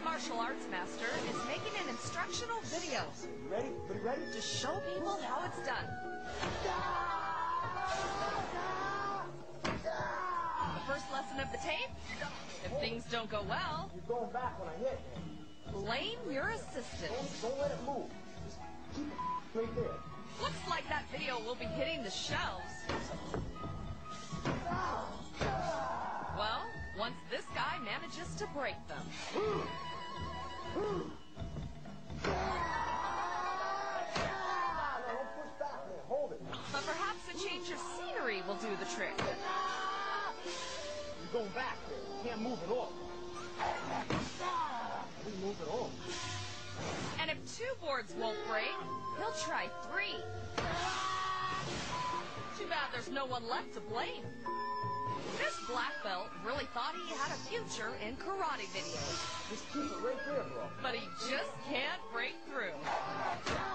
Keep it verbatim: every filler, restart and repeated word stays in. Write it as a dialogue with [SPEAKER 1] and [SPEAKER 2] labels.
[SPEAKER 1] martial arts master is making an instructional video.
[SPEAKER 2] You ready? Everybody ready?
[SPEAKER 1] To show people how it's done. The first lesson of the tape? If things don't go well,
[SPEAKER 2] You're going back when I hit, man.
[SPEAKER 1] blame your assistant.
[SPEAKER 2] Don't, don't let it move. Just keep it right there.
[SPEAKER 1] Looks like that video will be hitting the shelves. Well, once this guy manages to break them.
[SPEAKER 2] No, don't push back, man. Hold it.
[SPEAKER 1] But perhaps a change of scenery will do the trick.
[SPEAKER 2] You're going back there. You can't move at all. We move at all.
[SPEAKER 1] And if two boards won't break, he'll try three. Too bad there's no one left to blame. This black belt really thought he had a future in karate videos.
[SPEAKER 2] Just keep it right there, bro.
[SPEAKER 1] But he just can't break through.